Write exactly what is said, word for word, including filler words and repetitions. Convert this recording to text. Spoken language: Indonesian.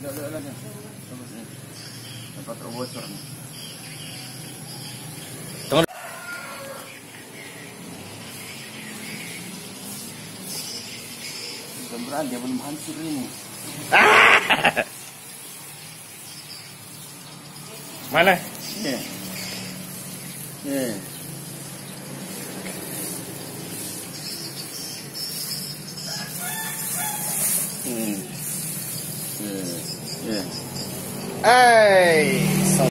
lihat, lihat, lihat. Bagus nih. Dapat bocor nih. Bukan berani, dia belum hancur ini. Mana? Iya. Iya. Hmm. Iya. Iya. Hey.